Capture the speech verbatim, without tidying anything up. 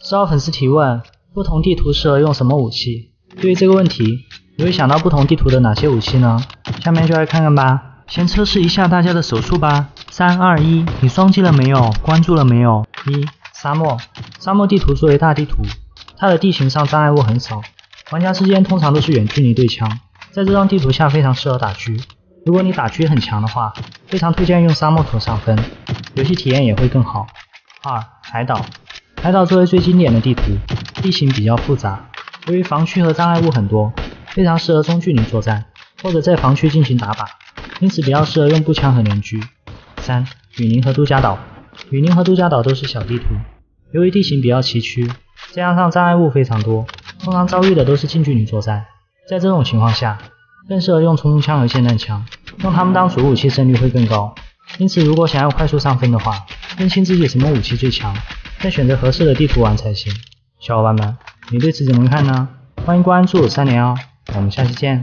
十号粉丝提问：不同地图适合用什么武器？对于这个问题，你会想到不同地图的哪些武器呢？下面就来看看吧。先测试一下大家的手速吧。三二一，你双击了没有？关注了没有？一、沙漠。沙漠地图作为大地图，它的地形上障碍物很少，玩家之间通常都是远距离对枪，在这张地图下非常适合打狙。如果你打狙很强的话，非常推荐用沙漠图上分，游戏体验也会更好。二、海岛。海岛作为最经典的地图，地形比较复杂，由于防区和障碍物很多，非常适合中距离作战，或者在防区进行打靶，因此比较适合用步枪和连狙。三、雨林和度假岛。雨林和度假岛都是小地图，由于地形比较崎岖，再加上障碍物非常多，通常遭遇的都是近距离作战，在这种情况下，更适合用冲锋枪和霰弹枪，用它们当主武器胜率会更高。因此如果想要快速上分的话，认清自己什么武器最强，再选择合适的地图玩才行。小伙伴们，你对此怎么看呢？欢迎关注三连哦，我们下期见。